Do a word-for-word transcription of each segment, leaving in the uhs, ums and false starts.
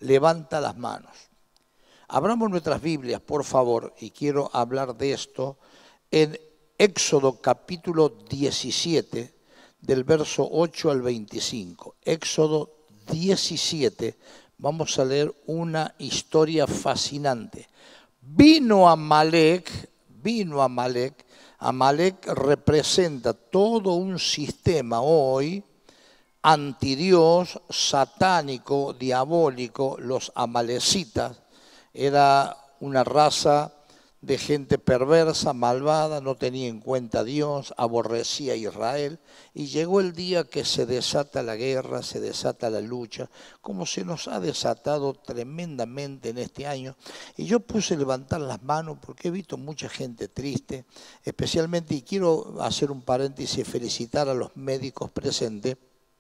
levanta las manos. Abramos nuestras Biblias, por favor, y quiero hablar de esto en Éxodo capítulo diecisiete, del verso ocho al veinticinco. Éxodo diecisiete, vamos a leer una historia fascinante. Vino Amalek, vino Amalek, Amalek representa todo un sistema hoy antidios, satánico, diabólico. Los amalecitas era una raza de gente perversa, malvada, no tenía en cuenta a Dios, aborrecía a Israel, y llegó el día que se desata la guerra, se desata la lucha, como se nos ha desatado tremendamente en este año. Y yo puse a levantar las manos porque he visto mucha gente triste, especialmente, y quiero hacer un paréntesis y felicitar a los médicos presentes,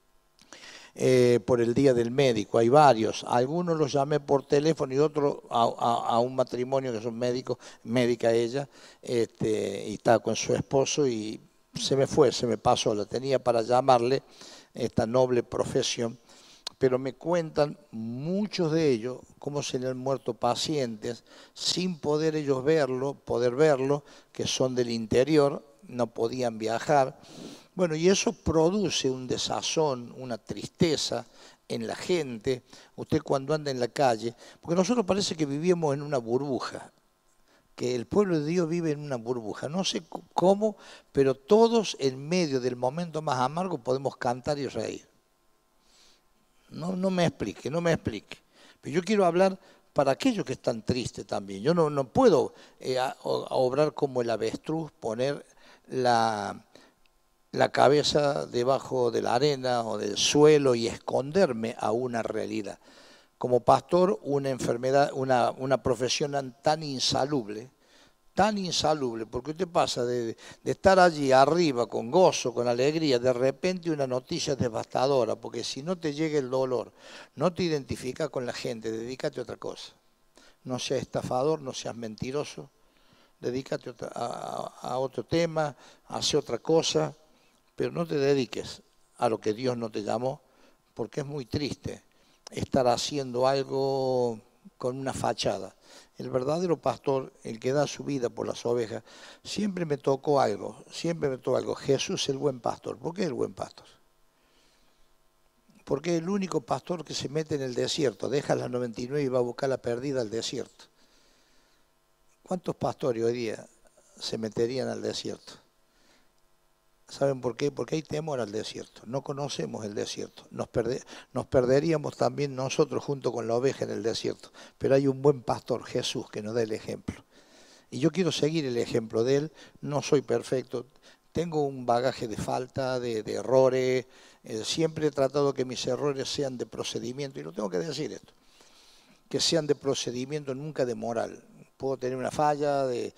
Eh, por el Día del Médico. Hay varios, algunos los llamé por teléfono y otros a, a, a un matrimonio que son médicos, médica ella, este, y está con su esposo, y se me fue, se me pasó, la tenía para llamarle, esta noble profesión, pero me cuentan muchos de ellos cómo se le han muerto pacientes sin poder ellos verlo, poder verlo, que son del interior, no podían viajar. Bueno, y eso produce un desazón, una tristeza en la gente, usted cuando anda en la calle, porque nosotros parece que vivimos en una burbuja, que el pueblo de Dios vive en una burbuja, no sé cómo, pero todos en medio del momento más amargo podemos cantar y reír. No, no me explique, no me explique. Pero yo quiero hablar para aquellos que están tristes también. Yo no, no puedo eh, a, a obrar como el avestruz, poner la... la cabeza debajo de la arena o del suelo y esconderme a una realidad. Como pastor, una enfermedad, una, una profesión tan insalubre, tan insalubre, porque usted pasa de, de estar allí arriba con gozo, con alegría, de repente una noticia devastadora, porque si no te llega el dolor, no te identificas con la gente, dedícate a otra cosa. No seas estafador, no seas mentiroso, dedícate a, a, a otro tema, hace otra cosa, pero no te dediques a lo que Dios no te llamó, porque es muy triste estar haciendo algo con una fachada. El verdadero pastor, el que da su vida por las ovejas, siempre me tocó algo, siempre me tocó algo. Jesús es el buen pastor. ¿Por qué el buen pastor? Porque es el único pastor que se mete en el desierto, deja las noventa y nueve y va a buscar la perdida al desierto. ¿Cuántos pastores hoy día se meterían al desierto? ¿Saben por qué? Porque hay temor al desierto. No conocemos el desierto. Nos, perde, nos perderíamos también nosotros junto con la oveja en el desierto. Pero hay un buen pastor, Jesús, que nos da el ejemplo. Y yo quiero seguir el ejemplo de él. No soy perfecto. Tengo un bagaje de falta, de, de errores. Eh, siempre he tratado que mis errores sean de procedimiento. Y lo tengo que decir esto. Que sean de procedimiento, nunca de moral. Puedo tener una falla de...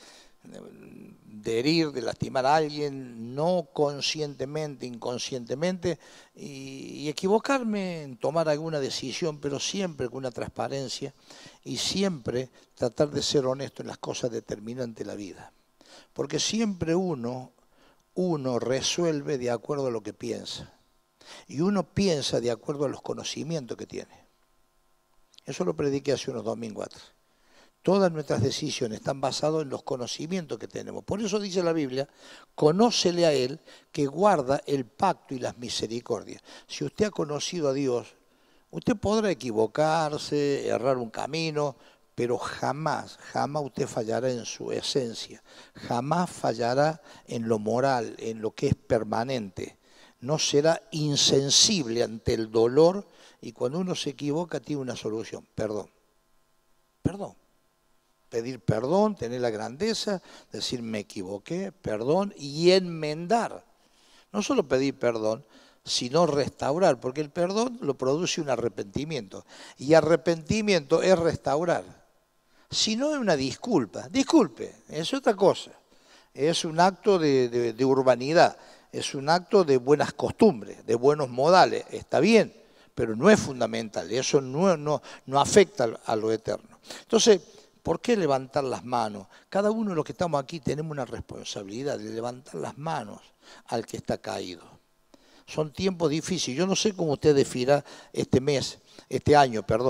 de herir, de lastimar a alguien, no conscientemente, inconscientemente, y, y equivocarme en tomar alguna decisión, pero siempre con una transparencia y siempre tratar de ser honesto en las cosas determinantes de la vida. Porque siempre uno, uno resuelve de acuerdo a lo que piensa, y uno piensa de acuerdo a los conocimientos que tiene. Eso lo prediqué hace unos domingos atrás. Todas nuestras decisiones están basadas en los conocimientos que tenemos. Por eso dice la Biblia, conócele a Él que guarda el pacto y las misericordias. Si usted ha conocido a Dios, usted podrá equivocarse, errar un camino, pero jamás, jamás usted fallará en su esencia. Jamás fallará en lo moral, en lo que es permanente. No será insensible ante el dolor, y cuando uno se equivoca tiene una solución, perdón. Perdón. Pedir perdón, tener la grandeza, decir me equivoqué, perdón, y enmendar. No solo pedir perdón, sino restaurar, porque el perdón lo produce un arrepentimiento. Y arrepentimiento es restaurar. Si no es una disculpa, disculpe, es otra cosa. Es un acto de, de, de urbanidad, es un acto de buenas costumbres, de buenos modales, está bien, pero no es fundamental, eso no, no, no afecta a lo eterno. Entonces, ¿por qué levantar las manos? Cada uno de los que estamos aquí tenemos una responsabilidad de levantar las manos al que está caído. Son tiempos difíciles. Yo no sé cómo usted definirá este mes, este año, perdón,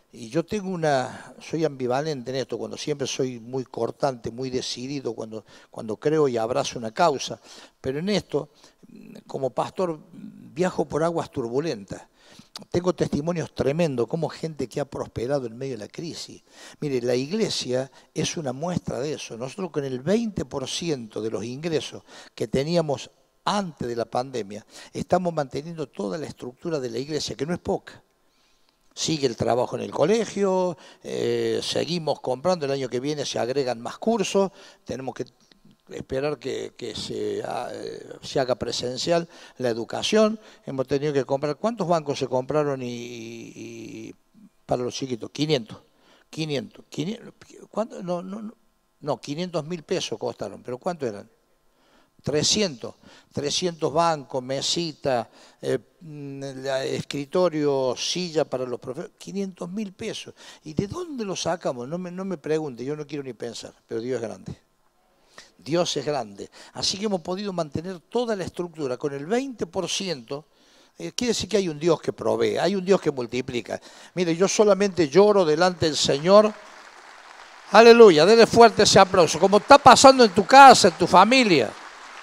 Y yo tengo una, soy ambivalente en esto, cuando siempre soy muy cortante, muy decidido, cuando, cuando creo y abrazo una causa. Pero en esto, como pastor, viajo por aguas turbulentas. Tengo testimonios tremendos, como gente que ha prosperado en medio de la crisis. Mire, la iglesia es una muestra de eso. Nosotros con el veinte por ciento de los ingresos que teníamos antes de la pandemia, estamos manteniendo toda la estructura de la iglesia, que no es poca. Sigue el trabajo en el colegio, eh, seguimos comprando, el año que viene se agregan más cursos, tenemos que esperar que, que se, eh, se haga presencial la educación, hemos tenido que comprar, ¿cuántos bancos se compraron y, y para los chiquitos? quinientos, quinientos, quinientos ¿cuánto? No, no, no, quinientos mil pesos costaron, pero ¿cuántos eran? trescientos, trescientos bancos, mesita, eh, escritorio, silla para los profesores, quinientos mil pesos. ¿Y de dónde lo sacamos? No me, no me pregunte, yo no quiero ni pensar, pero Dios es grande. Dios es grande. Así que hemos podido mantener toda la estructura con el veinte por ciento. Eh, quiere decir que hay un Dios que provee, hay un Dios que multiplica. Mire, yo solamente lloro delante del Señor. Aleluya, denle fuerte ese aplauso. Como está pasando en tu casa, en tu familia.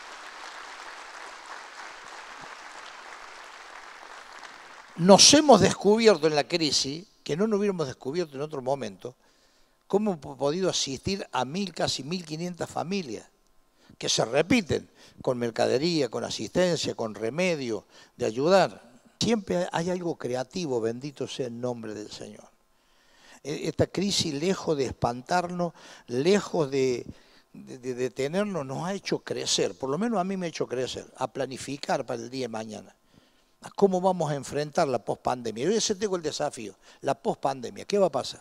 Nos hemos descubierto en la crisis, que no nos hubiéramos descubierto en otro momento, cómo hemos podido asistir a mil, casi mil quinientas familias, que se repiten, con mercadería, con asistencia, con remedio, de ayudar. Siempre hay algo creativo, bendito sea el nombre del Señor. Esta crisis, lejos de espantarnos, lejos de, de, de detenernos, nos ha hecho crecer, por lo menos a mí me ha hecho crecer, a planificar para el día de mañana. ¿Cómo vamos a enfrentar la pospandemia? Yo ese tengo el desafío, la pospandemia. ¿Qué va a pasar?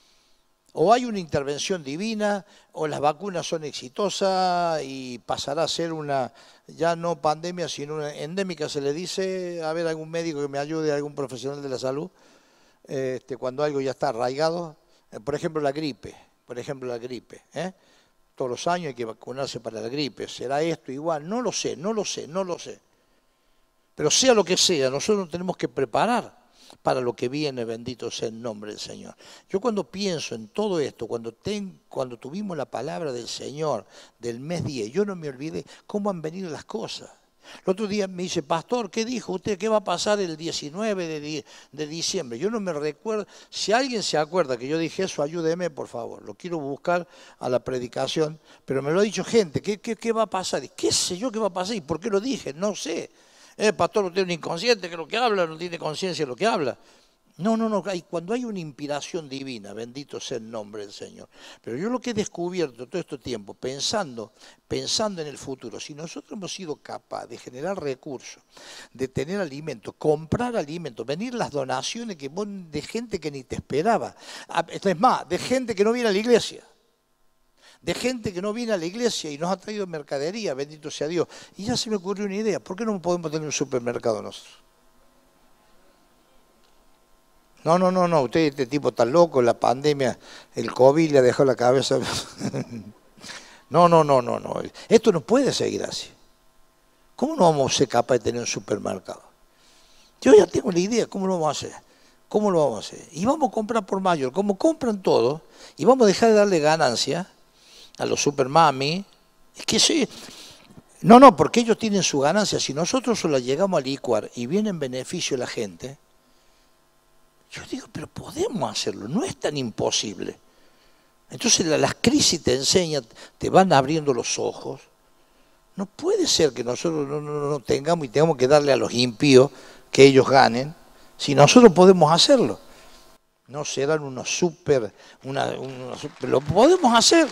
O hay una intervención divina, o las vacunas son exitosas y pasará a ser una, ya no pandemia, sino una endémica, se le dice. A ver, algún médico que me ayude, algún profesional de la salud, este, cuando algo ya está arraigado. Por ejemplo, la gripe, por ejemplo, la gripe. ¿eh? Todos los años hay que vacunarse para la gripe. ¿Será esto igual? No lo sé, no lo sé, no lo sé. Pero sea lo que sea, nosotros nos tenemos que preparar para lo que viene, bendito sea el nombre del Señor. Yo cuando pienso en todo esto, cuando, ten, cuando tuvimos la palabra del Señor del mes diez, yo no me olvidé cómo han venido las cosas. El otro día me dice, pastor, ¿qué dijo usted? ¿Qué va a pasar el diecinueve de, de diciembre? Yo no me recuerdo. Si alguien se acuerda que yo dije eso, ayúdeme, por favor. Lo quiero buscar a la predicación, pero me lo ha dicho gente. ¿Qué, qué, qué va a pasar? ¿Y qué sé yo qué va a pasar? ¿Y por qué lo dije? No sé. El pastor usted es un inconsciente que lo que habla, no tiene conciencia de lo que habla. No, no, no. Hay, cuando hay una inspiración divina, bendito sea el nombre del Señor. Pero yo lo que he descubierto todo este tiempo, pensando, pensando en el futuro, si nosotros hemos sido capaces de generar recursos, de tener alimentos, comprar alimentos, venir las donaciones que de gente que ni te esperaba. Es más, de gente que no viene a la iglesia. De gente que no viene a la iglesia y nos ha traído mercadería, bendito sea Dios. Y ya se me ocurrió una idea, ¿por qué no podemos tener un supermercado nosotros? No, no, no, no, usted, este tipo está loco, la pandemia, el COVID le ha dejado la cabeza. No, no, no, no, no, esto no puede seguir así. ¿Cómo no vamos a ser capaces de tener un supermercado? Yo ya tengo la idea, ¿cómo lo vamos a hacer? ¿Cómo lo vamos a hacer? Y vamos a comprar por mayor, como compran todo, y vamos a dejar de darle ganancia a los supermami, es que sí, no, no, porque ellos tienen su ganancia. Si nosotros solo llegamos a licuar y viene en beneficio la gente, yo digo, pero podemos hacerlo, no es tan imposible. Entonces las crisis te enseñan, te van abriendo los ojos. No puede ser que nosotros no, no, no tengamos y tengamos que darle a los impíos que ellos ganen, si nosotros podemos hacerlo. No serán unos super, una, unos super, lo podemos hacer.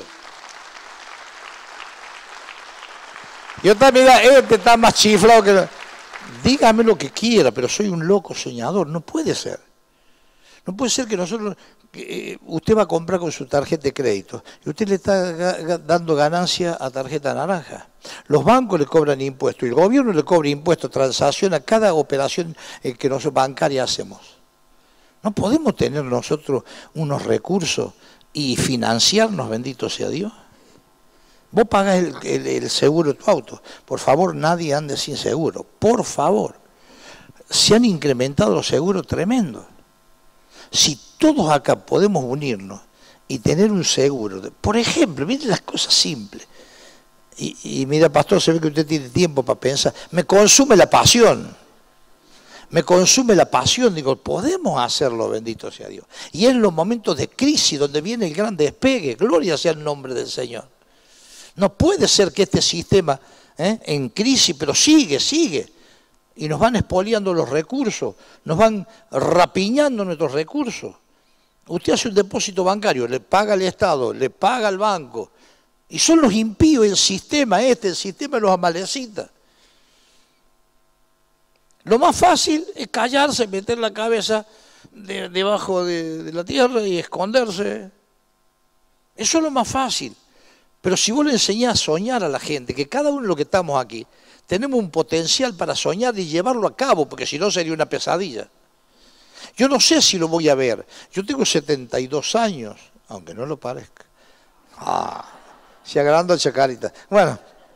Yo también, este está más chiflado que... Dígame lo que quiera, pero soy un loco soñador. No puede ser. No puede ser que nosotros... Que usted va a comprar con su tarjeta de crédito y usted le está dando ganancia a tarjeta naranja. Los bancos le cobran impuestos y el gobierno le cobra impuestos, transacción a cada operación que nosotros bancaria hacemos. No podemos tener nosotros unos recursos y financiarnos, bendito sea Dios. Vos pagás el, el, el seguro de tu auto. Por favor, nadie ande sin seguro. Por favor. Se han incrementado los seguros tremendos. Si todos acá podemos unirnos y tener un seguro, de, por ejemplo, miren las cosas simples. Y, y mira, pastor, se ve que usted tiene tiempo para pensar. Me consume la pasión. Me consume la pasión. Digo, podemos hacerlo, bendito sea Dios. Y en los momentos de crisis donde viene el gran despegue, gloria sea el nombre del Señor. No puede ser que este sistema, ¿eh? en crisis, pero sigue, sigue. Y nos van expoliando los recursos, nos van rapiñando nuestros recursos. Usted hace un depósito bancario, le paga al Estado, le paga al banco. Y son los impíos, el sistema este, el sistema de los amalecitas. Lo más fácil es callarse, meter la cabeza de, debajo de, de la tierra y esconderse. Eso es lo más fácil. Pero si vos le enseñás a soñar a la gente, que cada uno de los que estamos aquí, tenemos un potencial para soñar y llevarlo a cabo, porque si no sería una pesadilla. Yo no sé si lo voy a ver. Yo tengo setenta y dos años, aunque no lo parezca. Ah, se agranda el chacarita. Bueno,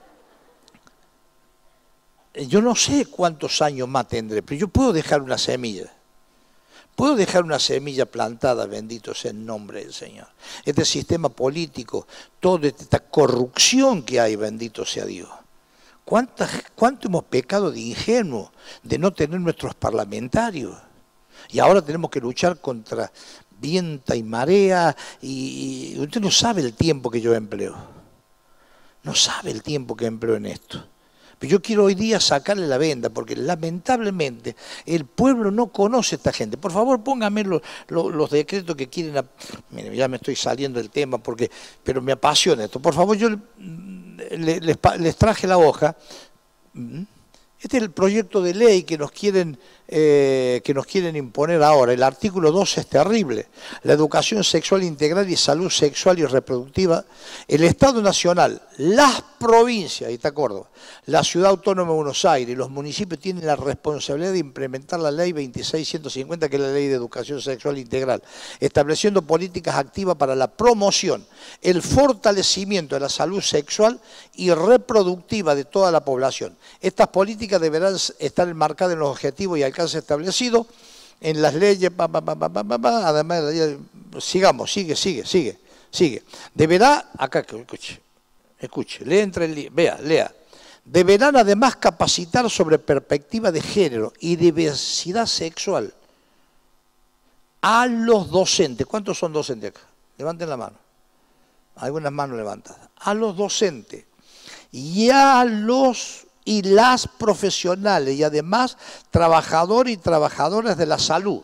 yo no sé cuántos años más tendré, pero yo puedo dejar una semilla. Puedo dejar una semilla plantada, bendito sea el nombre del Señor. Este sistema político, toda esta corrupción que hay, bendito sea Dios. ¿Cuánta, ¿Cuánto hemos pecado de ingenuo, de no tener nuestros parlamentarios? Y ahora tenemos que luchar contra viento y marea, y, y usted no sabe el tiempo que yo empleo. No sabe el tiempo que empleo en esto. Pero yo quiero hoy día sacarle la venda, porque lamentablemente el pueblo no conoce a esta gente. Por favor, póngame los, los, los decretos que quieren. A... Mire, ya me estoy saliendo del tema, porque, pero me apasiona esto. Por favor, yo les, les, les traje la hoja. Este es el proyecto de ley que nos quieren, eh, que nos quieren imponer ahora. El artículo dos es terrible. La educación sexual integral y salud sexual y reproductiva. El Estado Nacional, las provincias, ahí está Córdoba, la Ciudad Autónoma de Buenos Aires y los municipios tienen la responsabilidad de implementar la ley veintiséis mil ciento cincuenta, que es la ley de educación sexual integral, estableciendo políticas activas para la promoción, el fortalecimiento de la salud sexual y reproductiva de toda la población. Estas políticas deberán estar enmarcadas en los objetivos y alcances establecidos en las leyes, pa, pa, pa, pa, pa, pa, pa, además, sigamos, sigue, sigue, sigue, sigue. Deberá, acá, escuche, escuche, lea entre el, vea, lea. Deberán además capacitar sobre perspectiva de género y diversidad sexual a los docentes. ¿Cuántos son docentes acá? Levanten la mano. Algunas manos levantadas. A los docentes y a los y las profesionales y además trabajadores y trabajadoras de la salud,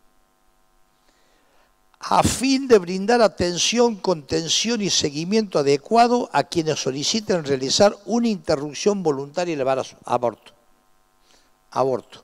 a fin de brindar atención, contención y seguimiento adecuado a quienes soliciten realizar una interrupción voluntaria del embarazo, aborto. Aborto.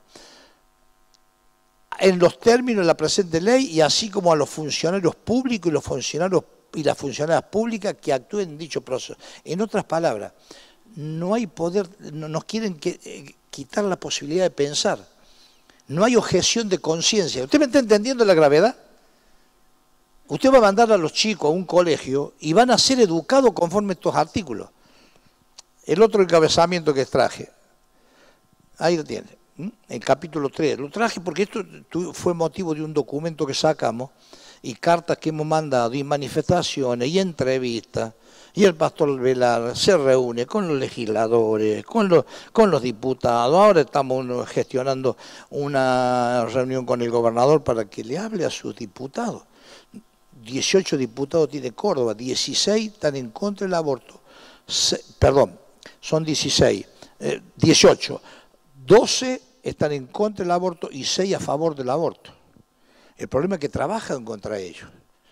En los términos de la presente ley y así como a los funcionarios públicos y los funcionarios y las funcionarias públicas que actúen en dicho proceso. En otras palabras, no hay poder, no, nos quieren que, eh, quitar la posibilidad de pensar. No hay objeción de conciencia. ¿Usted me está entendiendo la gravedad? Usted va a mandar a los chicos a un colegio y van a ser educados conforme a estos artículos. El otro encabezamiento que traje, ahí lo tiene, ¿m? El capítulo tres. Lo traje porque esto fue motivo de un documento que sacamos y cartas que hemos mandado y manifestaciones y entrevistas. Y el pastor Velar se reúne con los legisladores, con los, con los diputados. Ahora estamos gestionando una reunión con el gobernador para que le hable a sus diputados. dieciocho diputados tiene Córdoba, dieciséis están en contra del aborto. Se, perdón, son dieciséis, eh, dieciocho. doce están en contra del aborto y seis a favor del aborto. El problema es que trabajan contra ellos.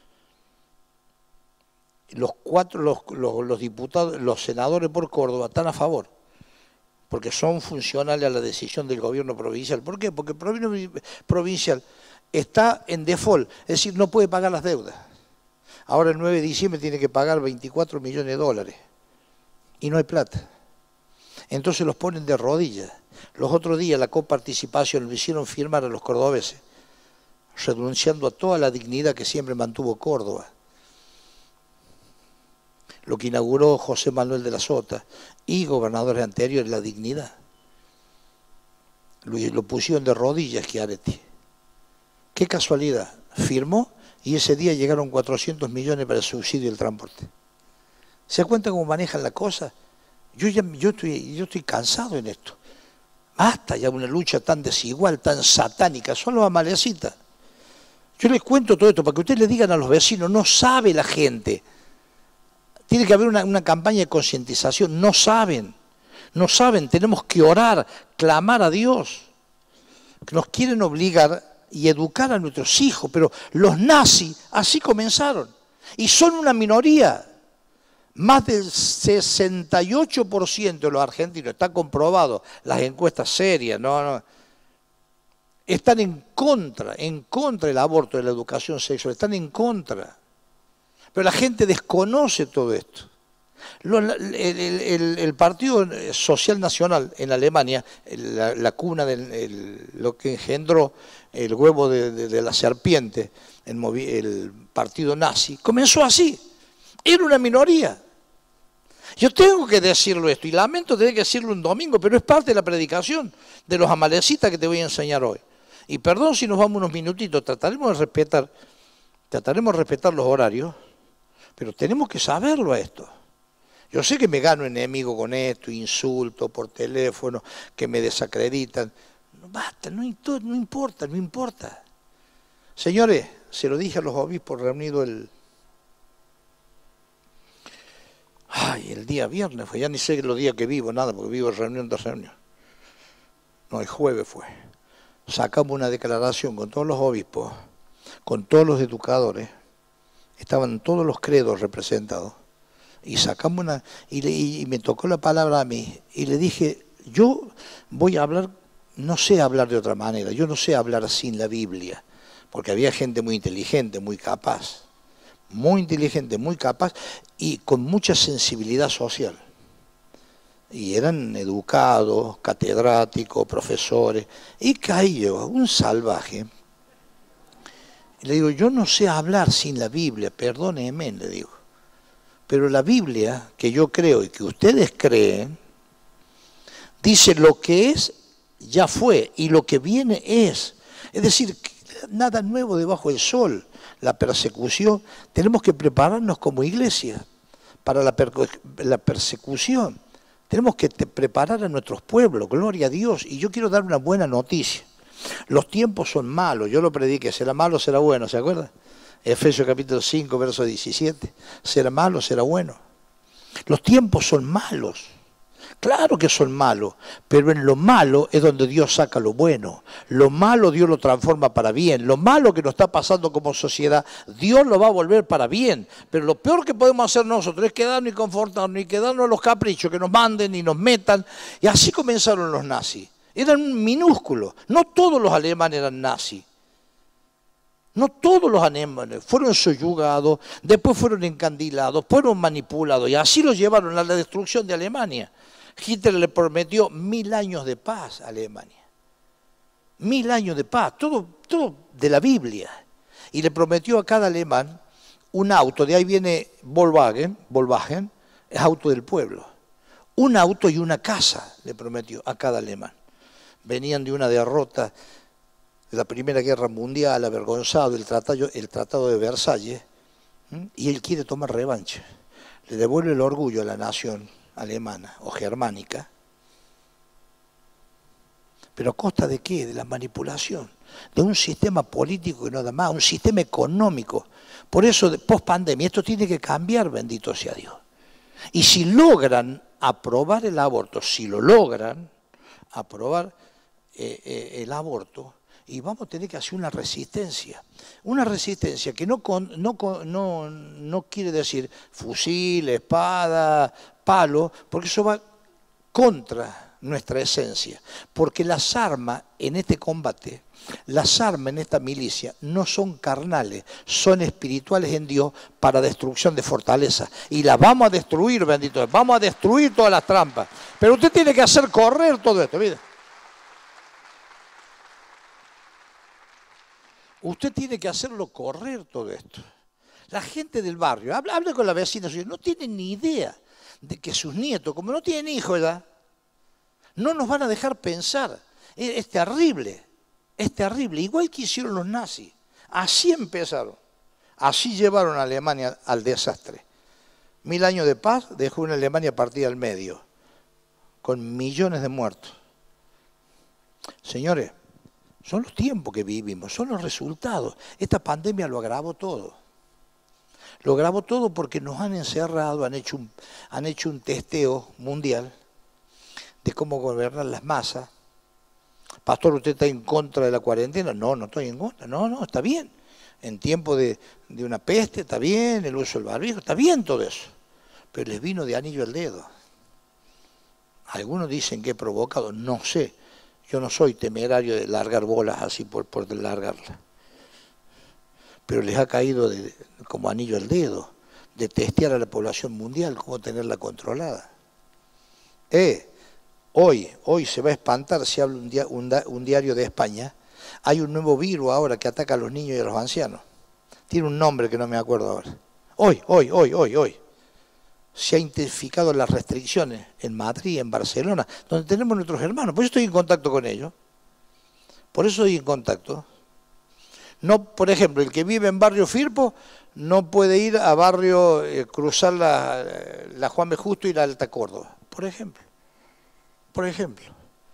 Los cuatro, los, los, los diputados, los senadores por Córdoba están a favor, porque son funcionales a la decisión del gobierno provincial. ¿Por qué? Porque el gobierno provincial está en default, es decir, no puede pagar las deudas. Ahora el nueve de diciembre tiene que pagar veinticuatro millones de dólares y no hay plata. Entonces los ponen de rodillas. Los otros días la coparticipación lo hicieron firmar a los cordobeses, renunciando a toda la dignidad que siempre mantuvo Córdoba. Lo que inauguró José Manuel de la Sota y gobernadores anteriores, la dignidad. Lo, lo pusieron de rodillas, Schiaretti. Qué casualidad. firmó y ese día llegaron cuatrocientos millones para el subsidio del transporte. ¿Se da cuenta cómo manejan la cosa? Yo, ya, yo, estoy, yo estoy cansado en esto. Basta ya una lucha tan desigual, tan satánica, son los amalecitas. Yo les cuento todo esto para que ustedes le digan a los vecinos, no sabe la gente. Tiene que haber una, una campaña de concientización, no saben, no saben, tenemos que orar, clamar a Dios. Nos quieren obligar y educar a nuestros hijos, pero los nazis así comenzaron. Y son una minoría. Más del sesenta y ocho por ciento de los argentinos, está comprobado, las encuestas serias, no, no, están en contra, en contra del aborto, de la educación sexual, están en contra. Pero la gente desconoce todo esto. Lo, el, el, el Partido Social Nacional en Alemania, la, la cuna de lo que engendró el huevo de, de, de la serpiente, el, el partido nazi, comenzó así. Era una minoría. Yo tengo que decirlo esto, y lamento tener que decirlo un domingo, pero es parte de la predicación de los amalecitas que te voy a enseñar hoy. Y perdón si nos vamos unos minutitos, trataremos de respetar, trataremos de respetar los horarios, pero tenemos que saberlo a esto. Yo sé que me gano enemigo con esto, insulto por teléfono, que me desacreditan. No, basta, no, no importa, no importa. Señores, se lo dije a los obispos reunidos el... Ay, el día viernes fue, ya ni sé los días que vivo, nada, porque vivo reunión tras reunión. No, el jueves fue. Sacamos una declaración con todos los obispos, con todos los educadores, estaban todos los credos representados, y sacamos una, y, le, y me tocó la palabra a mí, y le dije, yo voy a hablar, no sé hablar de otra manera, yo no sé hablar sin la Biblia, porque había gente muy inteligente, muy capaz, muy inteligente, muy capaz, y con mucha sensibilidad social. Y eran educados, catedráticos, profesores, y caí yo, un salvaje. Y le digo, yo no sé hablar sin la Biblia, perdóneme, le digo. Pero la Biblia, que yo creo y que ustedes creen, dice lo que es, ya fue, y lo que viene es. Es decir, nada nuevo debajo del sol. La persecución, tenemos que prepararnos como iglesia para la, per la persecución. Tenemos que preparar a nuestros pueblos, gloria a Dios. Y yo quiero dar una buena noticia. Los tiempos son malos, yo lo prediqué, será malo, será bueno, ¿se acuerdan? Efesios capítulo cinco, verso diecisiete, será malo, será bueno. Los tiempos son malos, claro que son malos, pero en lo malo es donde Dios saca lo bueno. Lo malo Dios lo transforma para bien. Lo malo que nos está pasando como sociedad, Dios lo va a volver para bien. Pero lo peor que podemos hacer nosotros es quedarnos y confortarnos y quedarnos en los caprichos, que nos manden y nos metan. Y así comenzaron los nazis. Eran minúsculos. No todos los alemanes eran nazis. No todos los alemanes fueron soyugados, después fueron encandilados, fueron manipulados y así los llevaron a la destrucción de Alemania. Hitler le prometió mil años de paz a Alemania. Mil años de paz, todo, todo de la Biblia. Y le prometió a cada alemán un auto, de ahí viene Volkswagen, Volkswagen, es auto del pueblo. Un auto y una casa le prometió a cada alemán. Venían de una derrota de la Primera Guerra Mundial, avergonzado, el tratado, el tratado de Versalles, ¿m? Y él quiere tomar revancha. Le devuelve el orgullo a la nación alemana o germánica. ¿Pero a costa de qué? De la manipulación, de un sistema político que no da más, un sistema económico. Por eso, post pandemia, esto tiene que cambiar, bendito sea Dios. Y si logran aprobar el aborto, si lo logran aprobar eh, eh, el aborto, y vamos a tener que hacer una resistencia. Una resistencia que no, con, no, no, no quiere decir fusil, espada, palo, porque eso va contra nuestra esencia. Porque las armas en este combate, las armas en esta milicia no son carnales, son espirituales en Dios para destrucción de fortaleza. Y las vamos a destruir, bendito Dios. Vamos a destruir todas las trampas. Pero usted tiene que hacer correr todo esto, mire. Usted tiene que hacerlo correr todo esto. La gente del barrio, habla, habla con la vecina, no tienen ni idea de que sus nietos, como no tienen hijos ya, no nos van a dejar pensar. Es, es terrible, es terrible. Igual que hicieron los nazis. Así empezaron. Así llevaron a Alemania al desastre. Mil años de paz dejó una Alemania partida al medio, con millones de muertos. Señores, son los tiempos que vivimos, son los resultados. Esta pandemia lo agravó todo. Lo agravó todo porque nos han encerrado, han hecho un, han hecho un testeo mundial de cómo gobernar las masas. Pastor, ¿usted está en contra de la cuarentena? No, no estoy en contra. No, no, está bien. En tiempo de, de una peste, está bien, el uso del barbijo, está bien todo eso. Pero les vino de anillo al dedo. Algunos dicen que he provocado, no sé. Yo no soy temerario de largar bolas así por, por largarlas. Pero les ha caído de, como anillo al dedo, de testear a la población mundial, cómo tenerla controlada. Eh, hoy, hoy se va a espantar si habla un, dia, un, un diario de España. Hay un nuevo virus ahora que ataca a los niños y a los ancianos. Tiene un nombre que no me acuerdo ahora. Hoy, hoy, hoy, hoy, hoy. Se han intensificado las restricciones en Madrid, en Barcelona, donde tenemos nuestros hermanos. Por eso estoy en contacto con ellos. Por eso estoy en contacto. No, por ejemplo, el que vive en barrio Firpo no puede ir a barrio, eh, cruzar la, la Juan B. Justo y la Alta Córdoba, por ejemplo. Por ejemplo.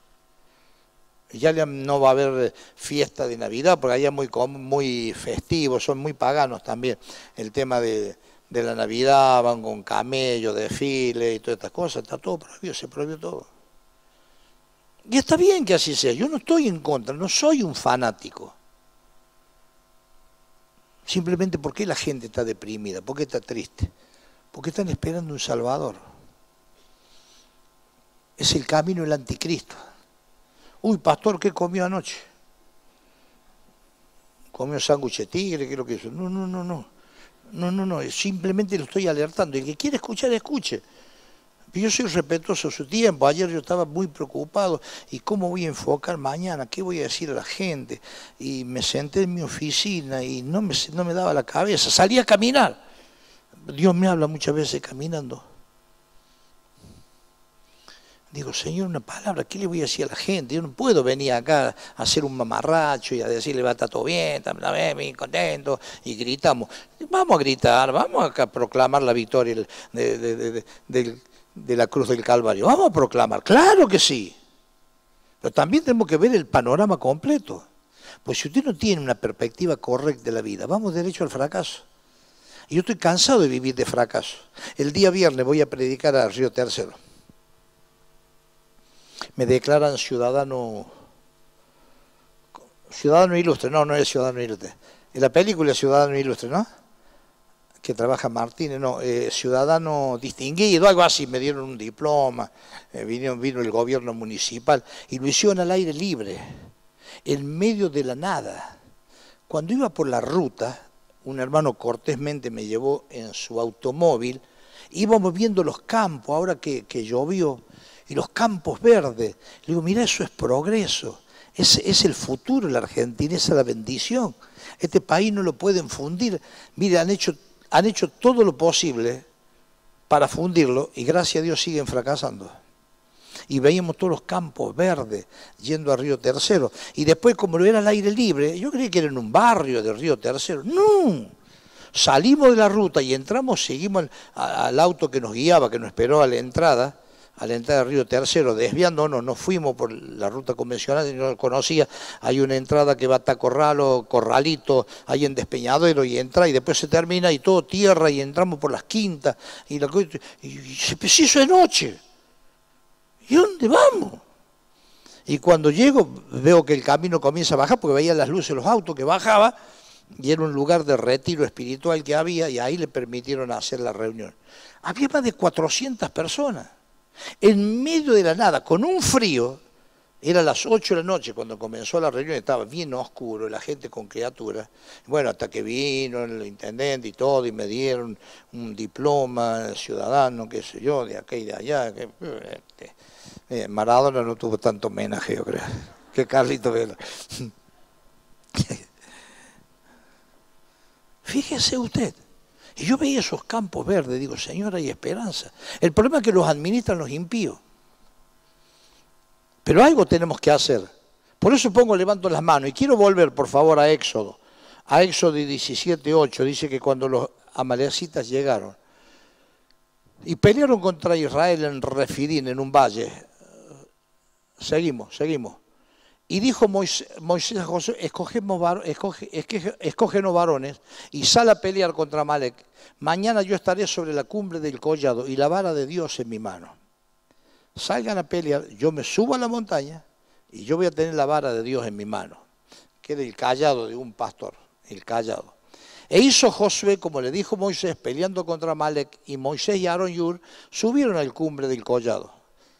Ya no va a haber fiesta de Navidad, porque allá es muy, muy festivo, son muy paganos también. El tema de, de la Navidad, van con camellos, desfiles y todas estas cosas, está todo prohibido, se prohibió todo. Y está bien que así sea, yo no estoy en contra, no soy un fanático. Simplemente, ¿por qué la gente está deprimida? ¿Por qué está triste? Porque están esperando un Salvador. Es el camino del anticristo. Uy, pastor, ¿qué comió anoche? ¿Comió sándwich de tigre? ¿Qué es lo que es? No, no, no, no. No, no, no. Simplemente lo estoy alertando. El que quiere escuchar, escuche. Yo soy respetuoso de su tiempo. Ayer yo estaba muy preocupado. ¿Y cómo voy a enfocar mañana? ¿Qué voy a decir a la gente? Y me senté en mi oficina y no me, no me daba la cabeza. Salí a caminar. Dios me habla muchas veces caminando. Digo, Señor, una palabra, ¿qué le voy a decir a la gente? Yo no puedo venir acá a hacer un mamarracho y a decirle, va a estar todo bien, está bien, contento, y gritamos. Vamos a gritar, vamos a proclamar la victoria de, de, de, de, de, de la cruz del Calvario. Vamos a proclamar, claro que sí. Pero también tenemos que ver el panorama completo. Pues si usted no tiene una perspectiva correcta de la vida, vamos derecho al fracaso. Y yo estoy cansado de vivir de fracaso. El día viernes voy a predicar a Río Tercero. Me declaran ciudadano, ciudadano ilustre, no, no es ciudadano ilustre. En la película Ciudadano Ilustre, ¿no? Que trabaja Martínez, no, eh, ciudadano distinguido, algo así, me dieron un diploma, eh, vino, vino el gobierno municipal y lo hicieron al aire libre, en medio de la nada. Cuando iba por la ruta, un hermano cortésmente me llevó en su automóvil, íbamos viendo los campos, ahora que, que llovió, y los campos verdes. Le digo, mira, eso es progreso, es, es el futuro de la Argentina, esa es la bendición. Este país no lo pueden fundir. Mire, han hecho, han hecho todo lo posible para fundirlo y gracias a Dios siguen fracasando. Y veíamos todos los campos verdes yendo a Río Tercero. Y después, como lo era al aire libre, yo creía que era en un barrio de Río Tercero. ¡No! Salimos de la ruta y entramos, seguimos al, al auto que nos guiaba, que nos esperó a la entrada, a la entrada de Río Tercero, desviando, no, no fuimos por la ruta convencional, no la conocía, hay una entrada que va hasta Corralo, Corralito, ahí en Despeñadero, y entra, y después se termina, y todo tierra, y entramos por las quintas, y, la, y, y se hizo de noche. ¿Y dónde vamos? Y cuando llego, veo que el camino comienza a bajar, porque veía las luces de los autos que bajaba, y era un lugar de retiro espiritual que había, y ahí le permitieron hacer la reunión. Había más de cuatrocientas personas. En medio de la nada, con un frío, era las ocho de la noche cuando comenzó la reunión, estaba bien oscuro, la gente con criaturas. Bueno, hasta que vino el intendente y todo, y me dieron un diploma ciudadano, qué sé yo, de acá y de allá. Que, eh, Maradona no tuvo tanto homenaje, yo creo, que Carlito Vela. Fíjese usted. Y yo veía esos campos verdes, digo, Señor, hay esperanza. El problema es que los administran los impíos. Pero algo tenemos que hacer. Por eso pongo, levanto las manos y quiero volver, por favor, a Éxodo, a Éxodo diecisiete, ocho, dice que cuando los amalecitas llegaron y pelearon contra Israel en Refidín, en un valle, seguimos, seguimos. Y dijo Moisés, Moisés a Josué, escogemos, escoge, escoge, escógenos varones y sal a pelear contra Amalec. Mañana yo estaré sobre la cumbre del collado y la vara de Dios en mi mano. Salgan a pelear, yo me subo a la montaña y yo voy a tener la vara de Dios en mi mano, que era el cayado de un pastor, el cayado. E hizo Josué como le dijo Moisés, peleando contra Amalec, y Moisés y Aarón y Hur subieron al cumbre del collado.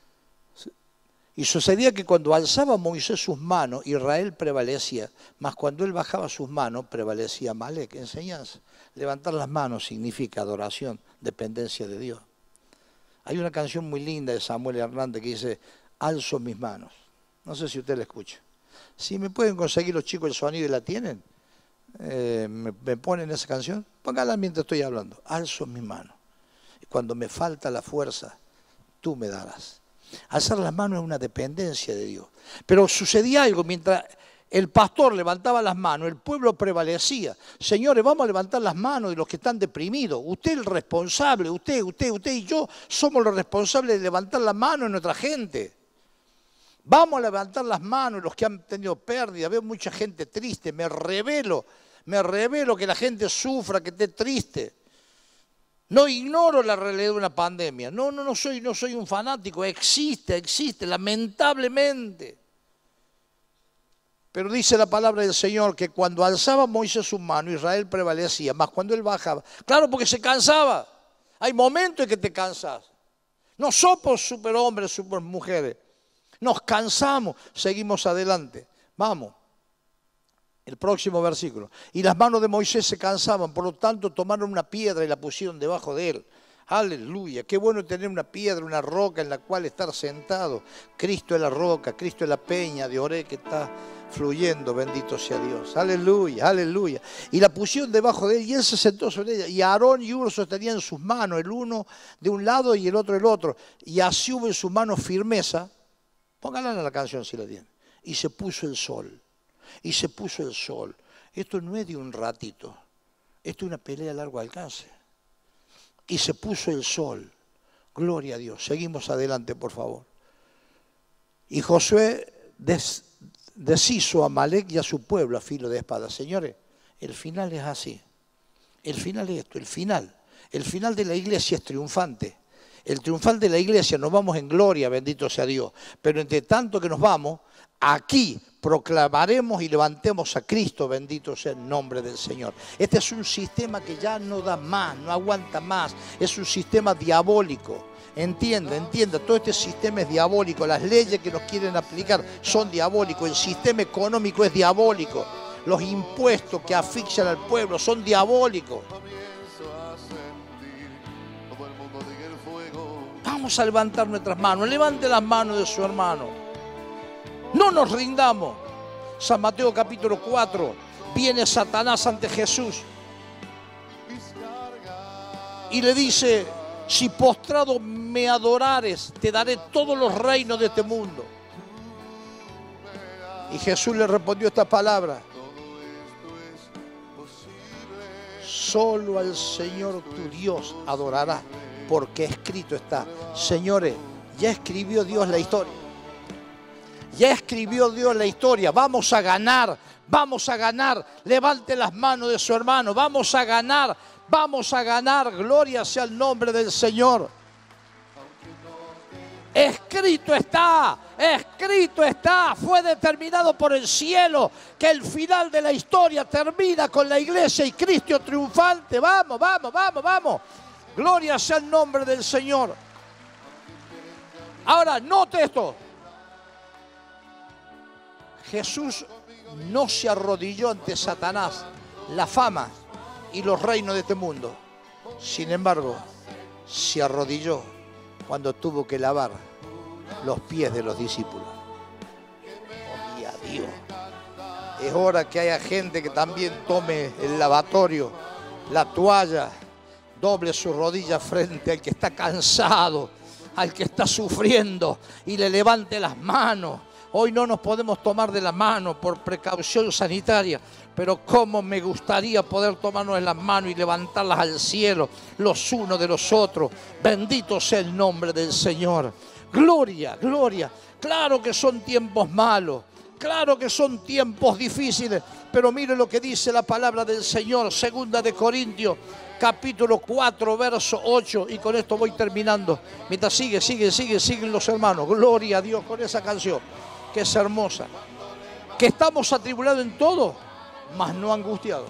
Y sucedía que cuando alzaba Moisés sus manos, Israel prevalecía, mas cuando él bajaba sus manos, prevalecía Amalec. Enseñanza. Levantar las manos significa adoración, dependencia de Dios. Hay una canción muy linda de Samuel Hernández que dice, alzo mis manos. No sé si usted la escucha. Si me pueden conseguir los chicos el sonido y la tienen, eh, me, me ponen esa canción, póngala mientras estoy hablando. Alzo mis manos. Y cuando me falta la fuerza, tú me darás. Alzar las manos es una dependencia de Dios. Pero sucedía algo, mientras el pastor levantaba las manos, el pueblo prevalecía. Señores, vamos a levantar las manos de los que están deprimidos. Usted es el responsable, usted, usted, usted y yo somos los responsables de levantar las manos de nuestra gente. Vamos a levantar las manos de los que han tenido pérdida. Veo mucha gente triste, me revelo, me revelo que la gente sufra, que esté triste. No ignoro la realidad de una pandemia. No, no, no soy, no soy un fanático. Existe, existe, lamentablemente. Pero dice la palabra del Señor que cuando alzaba Moisés su mano, Israel prevalecía. Más cuando él bajaba. Claro, porque se cansaba. Hay momentos en que te cansas. No somos superhombres, supermujeres. Nos cansamos, seguimos adelante. Vamos. El próximo versículo. Y las manos de Moisés se cansaban, por lo tanto tomaron una piedra y la pusieron debajo de él. Aleluya, qué bueno tener una piedra, una roca en la cual estar sentado. Cristo es la roca, Cristo es la peña de Oré que está fluyendo, bendito sea Dios. Aleluya, aleluya. Y la pusieron debajo de él y él se sentó sobre ella. Y Aarón y Hur sostenían sus manos, el uno de un lado y el otro del otro. Y así hubo en sus manos firmeza. Pónganla en la canción si la tienen. Y se puso el sol. Y se puso el sol. Esto no es de un ratito. Esto es una pelea a largo alcance. Y se puso el sol. Gloria a Dios. Seguimos adelante, por favor. Y Josué des, deshizo a Amalec y a su pueblo a filo de espada. Señores, el final es así. El final es esto, el final. El final de la iglesia es triunfante. El triunfal de la iglesia, nos vamos en gloria, bendito sea Dios. Pero entre tanto que nos vamos, aquí proclamaremos y levantemos a Cristo, bendito sea el nombre del Señor. Este es un sistema que ya no da más, no aguanta más. Es un sistema diabólico. Entienda, entienda, todo este sistema es diabólico. Las leyes que nos quieren aplicar son diabólicos. El sistema económico es diabólico. Los impuestos que asfixian al pueblo son diabólicos. Vamos a levantar nuestras manos. Levante las manos de su hermano. No nos rindamos. San Mateo capítulo cuatro. Viene Satanás ante Jesús y le dice: si postrado me adorares, te daré todos los reinos de este mundo. Y Jesús le respondió esta palabra: solo al Señor tu Dios adorarás, porque escrito está. Señores, ya escribió Dios la historia. Ya escribió Dios la historia. Vamos a ganar, vamos a ganar. Levante las manos de su hermano. Vamos a ganar, vamos a ganar. Gloria sea el nombre del Señor. Escrito está, escrito está. Fue determinado por el cielo que el final de la historia termina con la iglesia y Cristo triunfante. Vamos, vamos, vamos, vamos. Gloria sea el nombre del Señor. Ahora, note esto. Jesús no se arrodilló ante Satanás, la fama y los reinos de este mundo. Sin embargo, se arrodilló cuando tuvo que lavar los pies de los discípulos. Oh, a Dios. Es hora que haya gente que también tome el lavatorio, la toalla, doble su rodilla frente al que está cansado, al que está sufriendo, y le levante las manos. Hoy no nos podemos tomar de la mano por precaución sanitaria, pero cómo me gustaría poder tomarnos de las manos y levantarlas al cielo, los unos de los otros. Bendito sea el nombre del Señor. Gloria, gloria. Claro que son tiempos malos, claro que son tiempos difíciles, pero mire lo que dice la palabra del Señor, segunda de Corintios, capítulo cuatro, verso ocho, y con esto voy terminando. Mientras sigue, sigue, sigue, siguen los hermanos. Gloria a Dios con esa canción, que es hermosa. Que estamos atribulados en todo, mas no angustiados.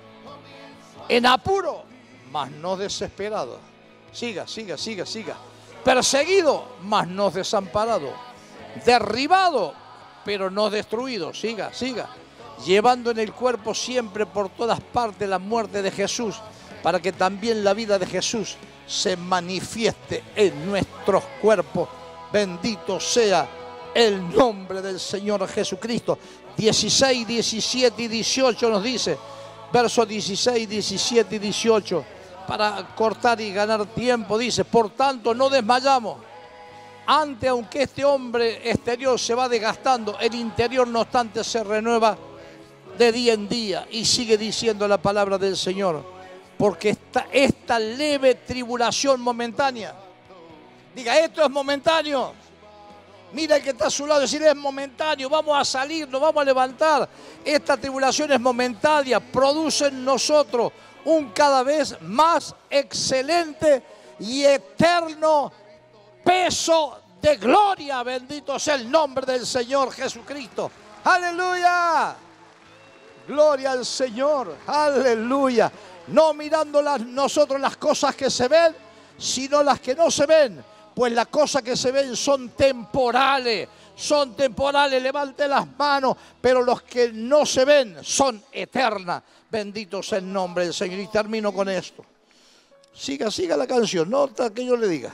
En apuro, mas no desesperados. Siga, siga, siga, siga. Perseguido, mas no desamparado. Derribado, pero no destruido. Siga, siga. Llevando en el cuerpo siempre por todas partes la muerte de Jesús, para que también la vida de Jesús se manifieste en nuestros cuerpos. Bendito sea el nombre del Señor Jesucristo. dieciséis, diecisiete y dieciocho nos dice, versos dieciséis, diecisiete y dieciocho, para cortar y ganar tiempo, dice: por tanto no desmayamos. Antes, aunque este hombre exterior se va desgastando, el interior no obstante se renueva de día en día. Y sigue diciendo la palabra del Señor: porque esta, esta leve tribulación momentánea, diga, esto es momentáneo. Mira el que está a su lado y decir: es momentáneo, vamos a salir, nos vamos a levantar. Esta tribulación es momentánea, produce en nosotros un cada vez más excelente y eterno peso de gloria. Bendito sea el nombre del Señor Jesucristo. ¡Aleluya! Gloria al Señor. ¡Aleluya! No mirando las, nosotros las cosas que se ven, sino las que no se ven. Pues las cosas que se ven son temporales, son temporales, levante las manos, pero los que no se ven son eternas. Bendito sea el nombre del Señor. Y termino con esto. Siga, siga la canción, no hasta que yo le diga.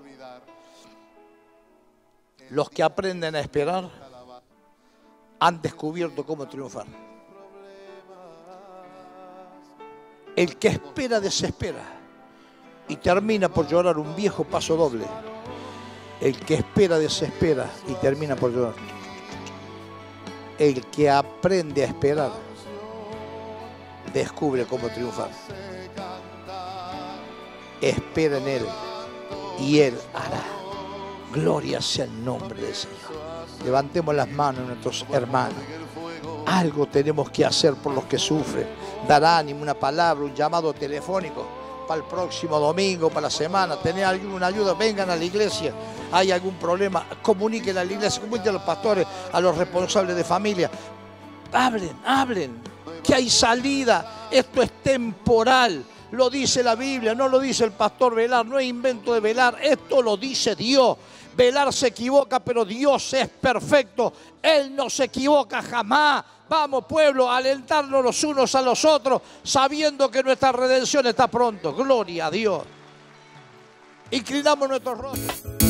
Los que aprenden a esperar han descubierto cómo triunfar. El que espera desespera y termina por llorar un viejo paso doble. El que espera desespera y termina por llorar. El que aprende a esperar descubre cómo triunfar. Espera en Él y Él hará. Gloria sea el nombre del Señor. Levantemos las manos, nuestros hermanos. Algo tenemos que hacer por los que sufren. Dar ánimo, una palabra, un llamado telefónico para el próximo domingo, para la semana. Tener alguna ayuda, vengan a la iglesia. Hay algún problema, comuniquen a la iglesia, comuniquen a los pastores, a los responsables de familia. Hablen, hablen, que hay salida. Esto es temporal. Lo dice la Biblia, no lo dice el pastor Velar, no es invento de Velar, esto lo dice Dios. Velar se equivoca, pero Dios es perfecto. Él no se equivoca jamás. Vamos, pueblo, a alentarnos los unos a los otros, sabiendo que nuestra redención está pronto. Gloria a Dios. Inclinamos nuestros rostros.